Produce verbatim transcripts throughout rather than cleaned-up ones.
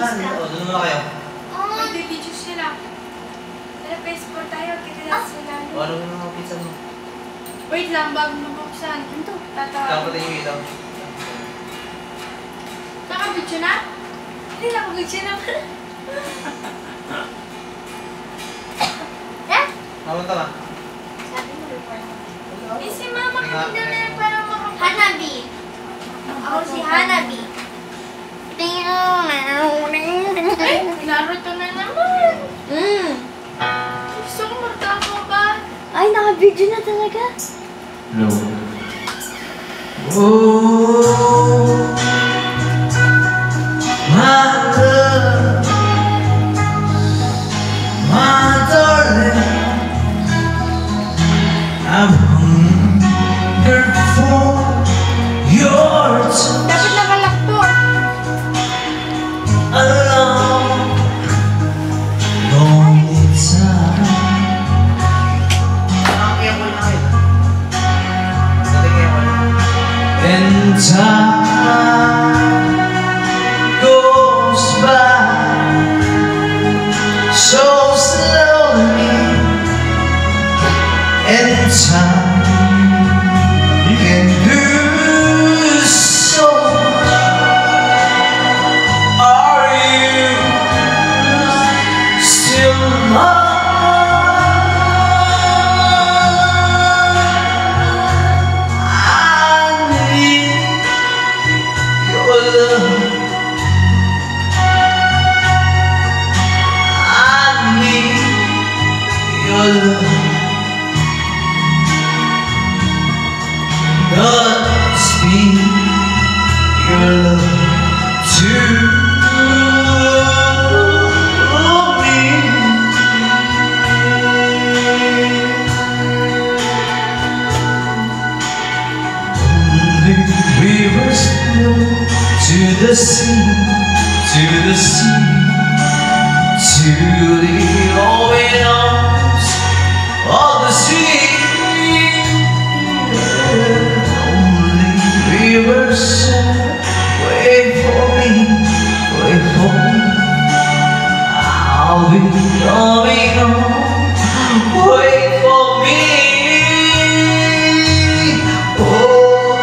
O, doon muna kayo. Oo. Mag-video sila. Tara, passport tayo. Kaya sila. O, ano yung mga pizza mo? Wait lang, bago mabuksan. Ito, tatawa. Dapat yung ilaw. Nakabidyo na? Hindi na nakabidyo na. Eh? Namunta ka? Sabi mo, report mo. Eh, si mama kami na lang para makapag... Hanabi. Ako si Hanabi. Ay, Naruto na naman. Mm. Gusto ko magtako ba? Ay, naka-video na talaga. No. Oh, my love, my darling, I'm hungry for your touch. Dapat nakalakto. Alone, lonely time. Nakakaya ko na kayo. Natingin ko na. And time goes by so slowly, and time can do so much. Are you still mine? God speak your love to me. Only rivers flow to the sea, to the sea, to the open arms of the sea. Only rivers wait for me, wait for me. I'll be coming home, wait for me. Oh,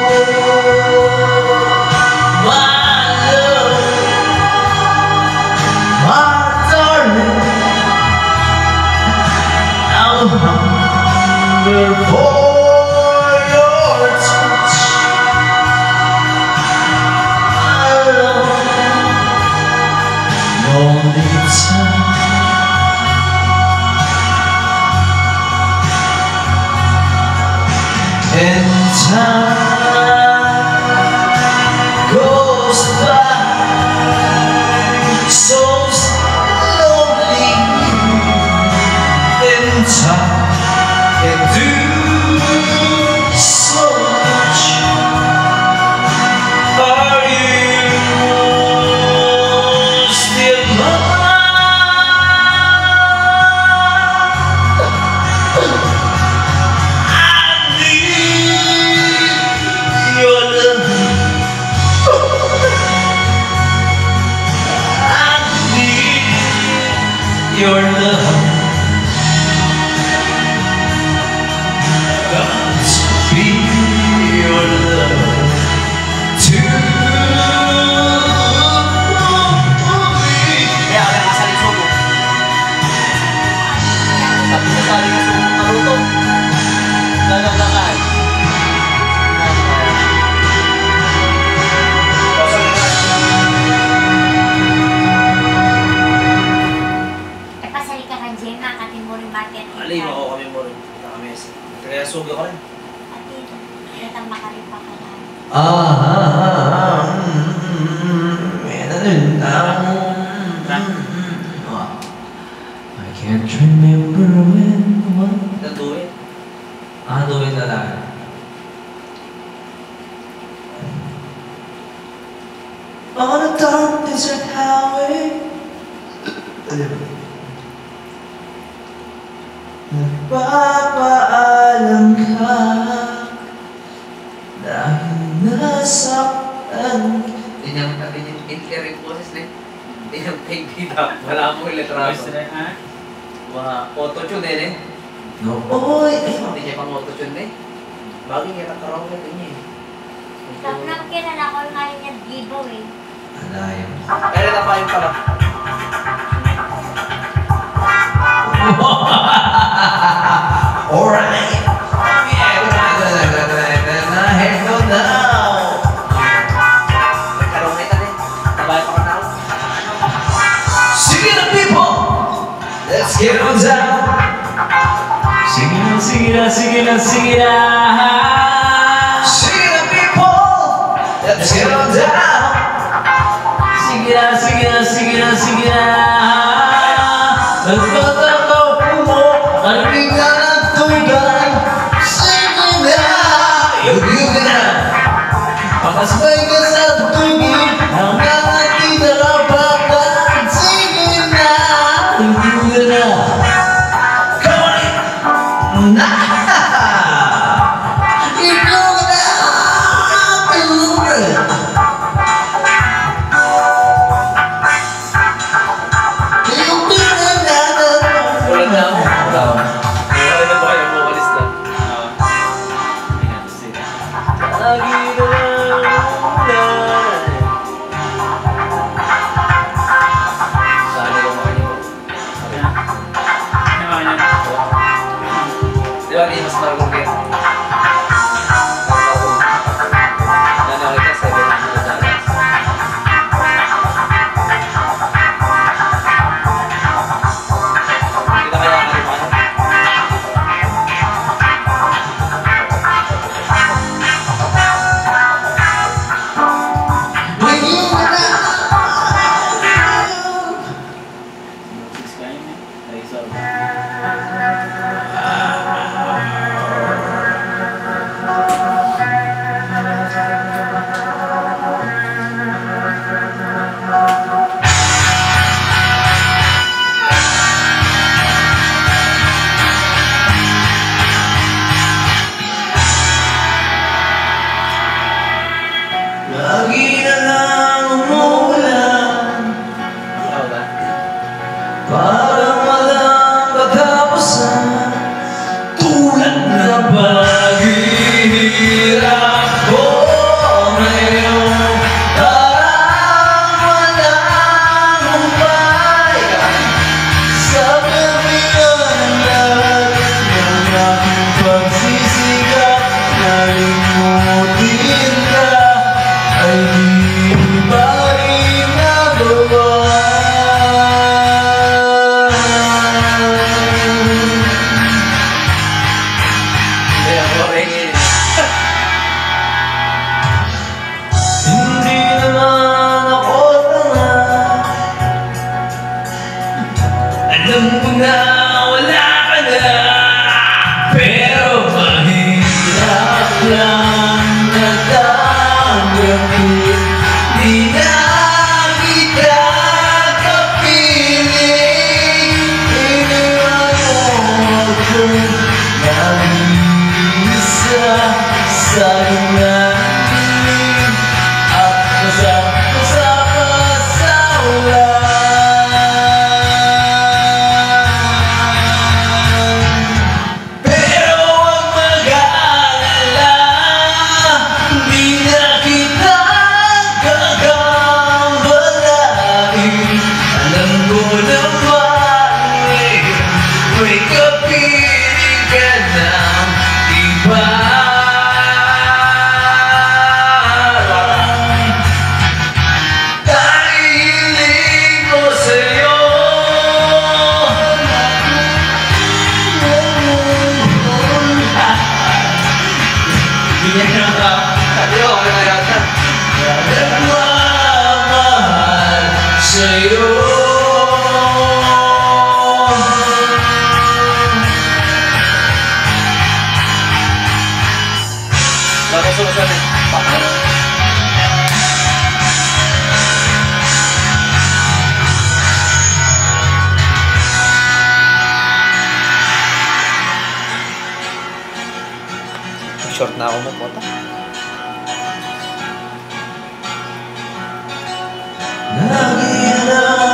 my love, my darling, I'm hungry for your touch. Alone, lonely time. And time goes by so slowly, and time can do so much. Are you still mine? I need your love. I need your love. Got to be your love to me. Kaya, kaya kasaling sugo. Sabi ko saling sugo ng Naruto. Nagagakay. Eh, pasali ka kan Jen, nakatin mo rin bakit. Alay, ako kami mo rin. Punta kami sa... Kaya sugo ko rin. Ati, ilatang makaripa ka lang. Ah, I can't remember when what. Nanduin. Ah, doon talaga. On a dark desert highway. Nagpapaalam ka dahil nasaktan. Hindi niya matapin yung lyric boses na yun. Hindi yung fake bida. Wala mo iletrado. Voice rin, ha? Mga auto-tune eh, eh. No, oy! Hindi niya pang auto-tune eh. Bagay niya nagkaroon ka niya eh. Tapos na kilala ko nga rin yung Gibo eh. Ala yun. Pero na pa yung pala. Alright! Head on now! Nagkaroon na ito eh. Tabay pa ka na ako. Sige na, people! Let's get on down! Sige na, sige na, sige na, sige na. Sige na, people! Let's get on down! Sige na, sige na, sige na, sige na. Nagtatakaw mo, Karinig na ng tugan! Sige na! Yug-yug na! Pakasbay ka sa tugig hanggang ating narapapan! Sige na! Yug-yug na! Come on in! Na! Yug-yug na! Yug-yug na! Wala na ako. Wala ako. Wala na ba kayo vocalist na? Lagi na lang. Saan ko makanyo? Di ba ni mas marunong kayo? Nanakit ka seven hundred dollars. Hindi na kaya kalimanan. Lagi na lang umuulan Ikaw ba? Parang walang katapusan Tulad na paghihirap ko ngayon Parang walang humpay Sa kabilang ng lahat ng aking pagsisikap Nalimutin ka ay di ba rin nagawa Hindi ako ringin. Hindi naman ako tanga Alam ko na wala ka na Pero mahirap lang natanggapin Di na kita kapiling Iniwan mo ako nag-iisa sa lumalim At kasama sa ulan Pero huwag mag-aalala Di na kita gagambalain Alam ko naman ngayon May kapiling ka ng iba Dahiling ko sa'yo Hindi niya ka Sabi ko, ano na yata? nagmamahal sa'yo Bakit sumusunod eh? Bakit? Short na ako magpunta. Lagi na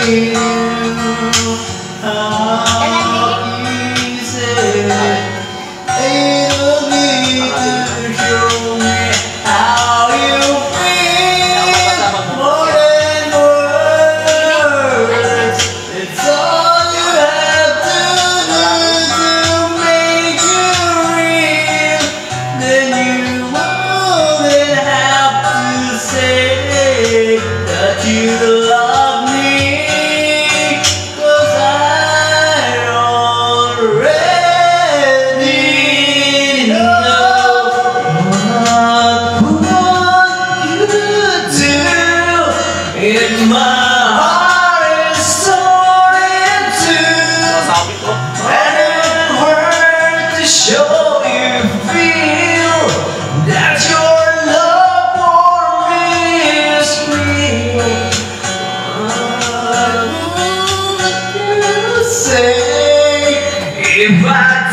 You love me, 'cause I already know what you do. In my heart is torn in two, Sabi ko. and it hurts to show you feel that your love for me is real. What would you say if I